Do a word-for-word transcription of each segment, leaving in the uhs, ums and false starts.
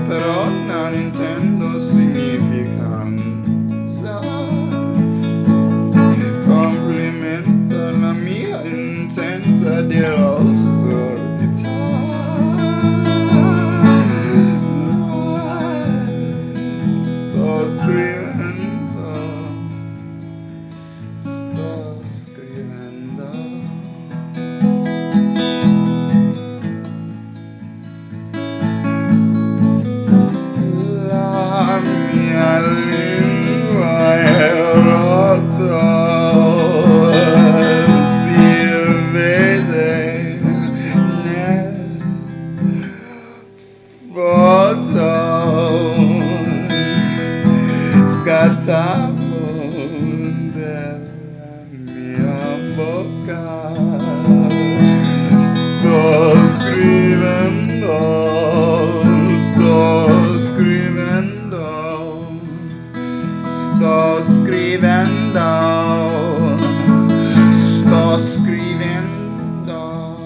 però la Nintendo significanza. Complimento alla mia intenta di assurdità. Sto scrivendo, sto scrivendo. La mia lingua è rotta, si vede nel foto. Scattavo della mia bocca. Sto scrivendo, sto scrivendo, sto scrivendo, sto scrivendo.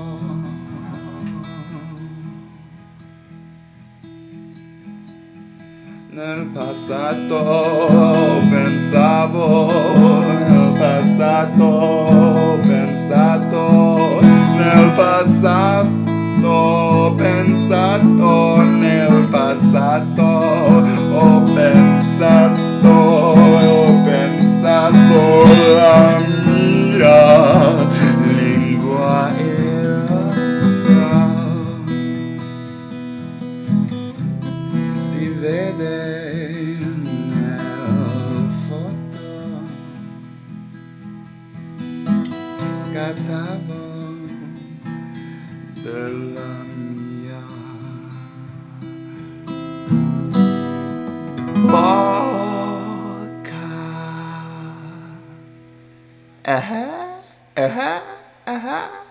Nel passato pensavo, nel passato pensato, nel passato pensato, nel passato ho pensato, ho pensato la mia lingua era si vede nel foto. Scattavo della mia bocca. Eh, eh, eh.